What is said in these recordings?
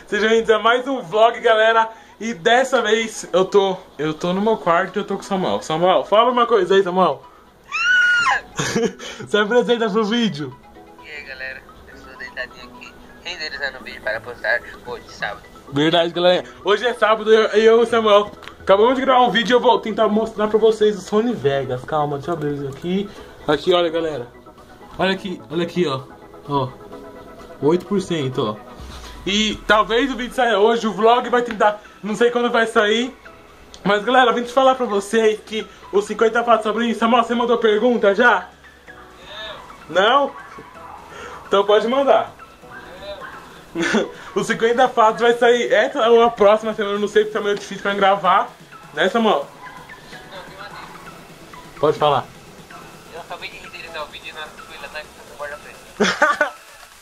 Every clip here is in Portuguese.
Sejam bem-vindos a mais um vlog, galera. E dessa vez eu tô no meu quarto e eu tô com o Samuel. Samuel, fala uma coisa aí, Samuel. Se apresenta pro vídeo. E aí, galera, eu estou deitadinho aqui, renderizando o vídeo para postar hoje, sábado. Verdade, galera. Hoje é sábado e eu e o Samuel acabamos de gravar um vídeo e eu vou tentar mostrar pra vocês o Sony Vegas. Calma, deixa eu abrir isso aqui. Aqui, olha, galera. Olha aqui, ó. Ó. 8%, ó. E talvez o vídeo saia hoje, o vlog vai tentar, não sei quando vai sair. Mas galera, eu vim te falar pra vocês que os 50 fatos sobre isso. Samuel, você mandou pergunta já? Não? Então pode mandar. Os 50 fatos vai sair essa ou a próxima semana, eu não sei porque tá meio difícil pra gravar. Né, Samuel? Pode falar. Eu acabei de renderizar o vídeo e na hora que fui lá tá com borda preta.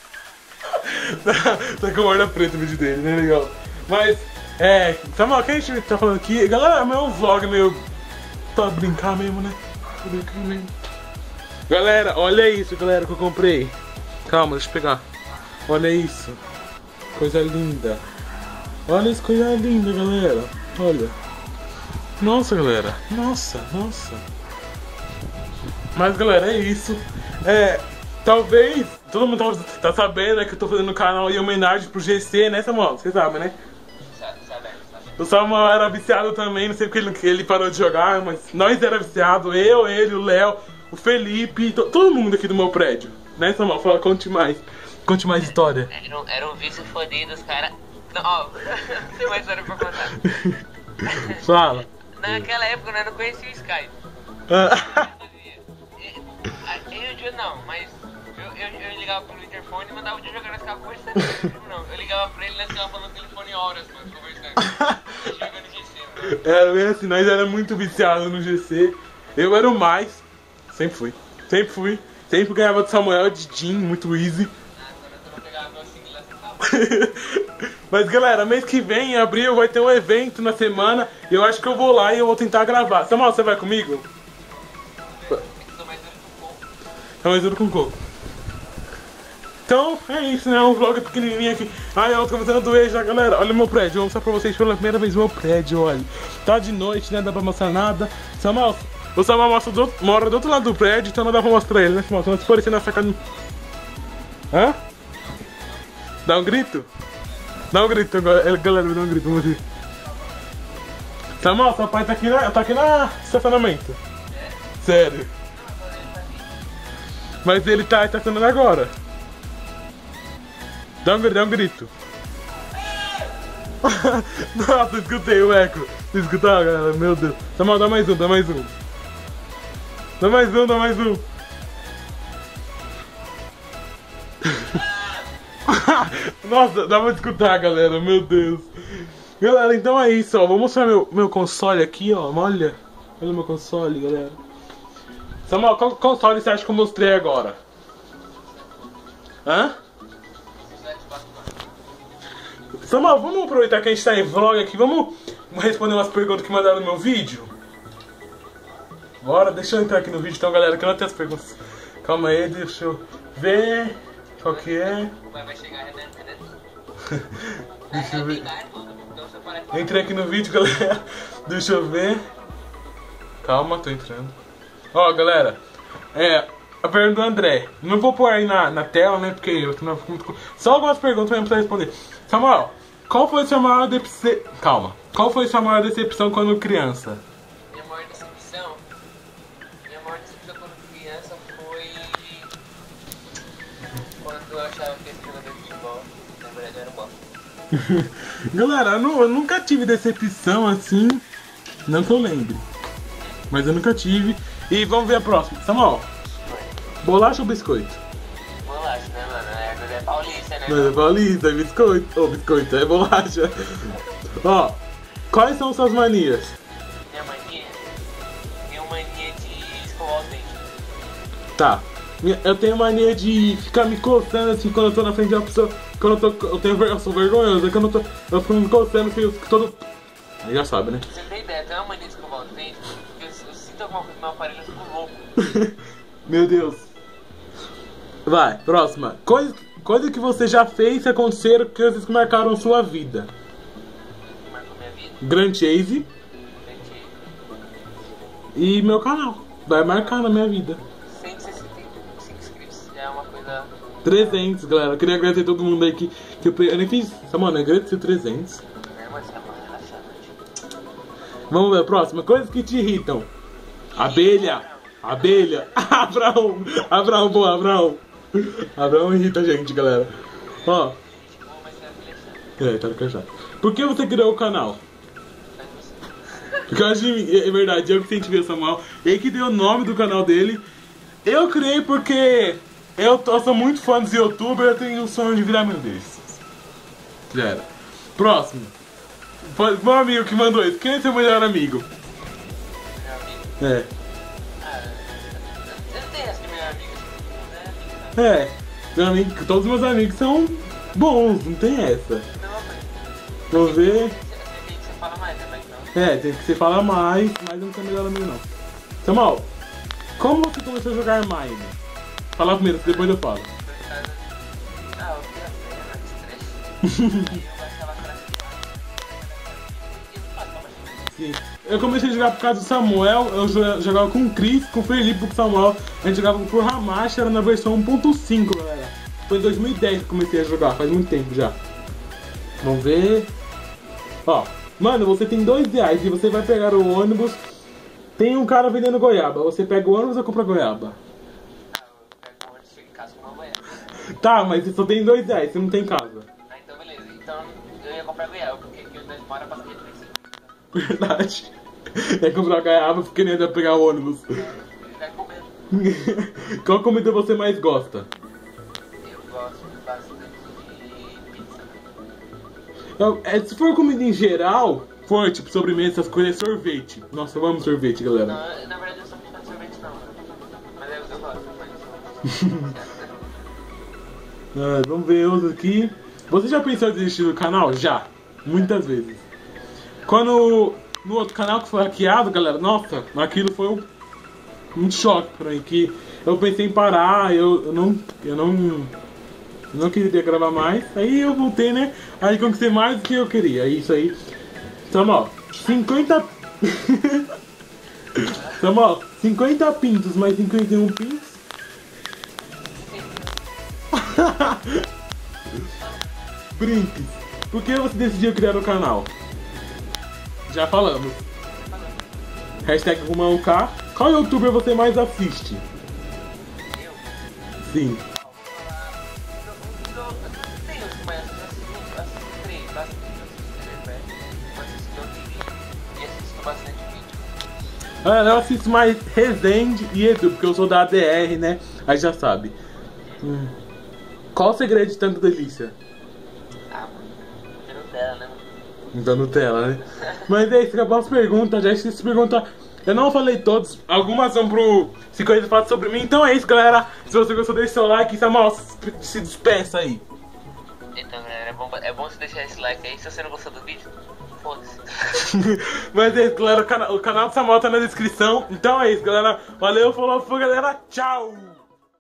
Tá com borda preta o vídeo dele, né? Legal. Mas, Samuel, o que a gente tá falando aqui? Galera, é um vlog meio pra brincar mesmo, né? Pra brincar mesmo. Galera, olha isso, galera, que eu comprei. Calma, deixa eu pegar. Olha isso. Coisa linda. Olha isso, coisa linda, galera. Olha. Nossa, galera. Nossa. Mas, galera, é isso. Talvez todo mundo tá sabendo, né, que eu tô fazendo um canal em homenagem pro GC, né, Samuel? Vocês sabem, né? Sabe. O Samuel era viciado também, não sei porque ele parou de jogar, mas nós era viciado, ele, o Léo, o Felipe, todo mundo aqui do meu prédio. Né, Samuel? Fala, conte mais história. Era um vício fodido, os caras... Ó, não tem mais história pra contar. Fala. Naquela época eu não conhecia o Skype. Eu não, mas eu ligava pelo interfone e mandava o dia jogar, nós ficava conversando. Não, eu ligava pra ele e nós ficava falando no telefone horas, mano, conversando. Jogando GC, mano. Era bem assim, nós era muito viciados no GC. Eu era o mais. Sempre fui. Sempre ganhava do Samuel, de Jim, muito easy. Agora eu não pegava meu single lá. Mas galera, mês que vem, em abril, vai ter um evento na semana. E eu acho que eu vou lá e eu vou tentar gravar. Samuel, você vai comigo? É mais duro com coco. Então, é isso, né? Um vlog pequenininho aqui. Ai, eu tô começando a doer já, galera. Olha o meu prédio. Vou mostrar pra vocês pela primeira vez o meu prédio, olha. Tá de noite, né? Dá pra mostrar nada. Samuel, o Samuel mora do outro lado do prédio, então não dá pra mostrar ele, né, Samuel? Então, se parecer na sacada... Hã? Dá um grito? Dá um grito agora. Galera, dá um grito, vamos ver. Samuel, seu pai tá aqui na estacionamento. Sério. Mas ele tá estacionando agora. Dá um grito. Nossa, escutei o eco. Você escutou, galera? Meu Deus. Samuel, dá mais um. Dá mais um. Nossa, dá pra escutar, galera. Meu Deus. Galera, então é isso, ó. Vou mostrar meu console aqui, ó. Olha o meu console, galera. Samuel, qual console você acha que eu mostrei agora? Hã? Samuel, vamos aproveitar que a gente tá em vlog aqui. Vamos responder umas perguntas que mandaram no meu vídeo? Bora, deixa eu entrar aqui no vídeo então, galera, que eu não tenho as perguntas. Calma aí, deixa eu ver qual que é. Vai chegar, né? Deixa eu ver. Entrei aqui no vídeo, galera. Deixa eu ver. Calma, tô entrando. Ó, galera, a pergunta do André. Não vou pôr aí na tela, né? Porque eu não fico muito... Só algumas perguntas mesmo pra responder. Samuel, qual foi sua maior decepção? Calma. Qual foi sua maior decepção quando criança? Minha maior decepção quando criança foi quando eu achava que esse jogador de futebol, na verdade, era um bosta. Galera, eu nunca tive decepção assim. Não que eu lembre. Mas eu nunca tive. E vamos ver a próxima. Samuel, bolacha ou biscoito? Bolacha, né, mano? É paulista, né? Mas é paulista, é biscoito. Ou biscoito, é bolacha. Ó, quais são suas manias? Minha mania? Tenho mania de escovar os dentes. Tá. Eu tenho mania de ficar me coçando assim quando eu tô na frente de uma pessoa. Quando eu sou vergonhoso. É quando eu fico me coçando, assim, eu fico todo... Aí já sabe, né? Você tem ideia? Tem uma mania de escovar os dentes? Eu sinto alguma coisa no meu aparelho, eu fico louco. Meu Deus. Vai, próxima. Coisa que você já fez e aconteceram, coisas que marcaram sua vida. Marcou minha vida. Grand Chase e meu canal. Vai marcar na minha vida. 165 inscritos. Já é uma coisa... 300, galera. Eu queria agradecer a todo mundo aí que eu nem fiz. Mano, eu agradeci 300. É, mas tá mais relaxante. Vamos ver a próxima. Coisas que te irritam. Abelha. Abelha. Abraão. Abraão, boa, Abraão. Abraão irrita a gente, galera. Ó. Tá encaixado. Por que você criou o canal? Porque eu acho que é verdade, eu que incentivei o Samuel. Ele que deu o nome do canal dele. Eu criei porque eu sou muito fã dos youtubers, eu tenho o sonho de virar meu desses. Já era. Próximo. Meu amigo que mandou isso. Quem é seu melhor amigo? Meu amigo? É. Eu não tenho essa de melhor amigo. Não é amigo, não. Meu amigo, todos os meus amigos são bons, não tem essa. Mesma coisa. Vamos ver. Tem que você fala mais, né? Mas não. Tem que você falar mais, mas não tem melhor amigo não. Samuel, como você começou a jogar Mine? Fala primeiro, depois eu falo. Ah, eu vi a cena, estresse. Aí eu baixava pra Sim. Eu comecei a jogar por causa do Samuel, eu jogava com o Chris, com o Felipe, com o Samuel. A gente jogava por Hamashi, era na versão 1.5, galera. Foi em 2010 que eu comecei a jogar, faz muito tempo já. Vamos ver. Ó, mano, você tem R$2 e você vai pegar o ônibus. Tem um cara vendendo goiaba. Você pega o ônibus ou compra goiaba? Ah, eu pego o ônibus e chego em casa com uma goiaba. Tá, mas você só tem R$2, você não tem casa. Ah, então beleza. Então eu ia comprar goiaba, porque aqui onde nós mora passa de 35. Verdade. É comprar goiaba porque nem dá pra pegar o ônibus. Vai comendo. Qual comida você mais gosta? Eu gosto bastante de pizza. Se for comida em geral, for tipo sobremesa, essas coisas, é sorvete. Nossa, eu amo sorvete, galera. Não, na verdade eu sou muito fã de sorvete não. Mas eu gosto, mas... Vamos ver outro aqui. Você já pensou em desistir do canal? Já. Muitas vezes. Quando no outro canal que foi hackeado, galera, nossa, aquilo foi um choque pra mim. Que eu pensei em parar, eu não queria gravar mais. Aí eu voltei, né? Aí conquistei mais do que eu queria. É isso aí. Samuel, 50... Samuel, 50 pintos mais 51 pintos. Brinques. Por que você decidiu criar o canal? Já falamos. Hashtag RumãoK. Qual youtuber você mais assiste? Eu? Sim. Tem os que mais assisto 3, bastante. Eu assisto outro e assisto bastante vídeo. Eu assisto mais Resende e Edu, porque eu sou da ADR, né? Aí já sabe. Qual o segredo de tanta delícia? Ah, mano. É Nutella, né, mano? Da Nutella, né? Mas é isso, acabou as perguntas. Já esqueci de perguntar. Eu não falei todos, algumas vão pro 50 fatos sobre mim. Então é isso, galera. Se você gostou, deixa seu like. Samuel, se despeça aí. Então, galera, é bom você deixar esse like aí. Se você não gostou do vídeo, foda-se. Mas é isso, galera. O canal do Samuel tá na descrição. Então é isso, galera. Valeu, falou, galera. Tchau.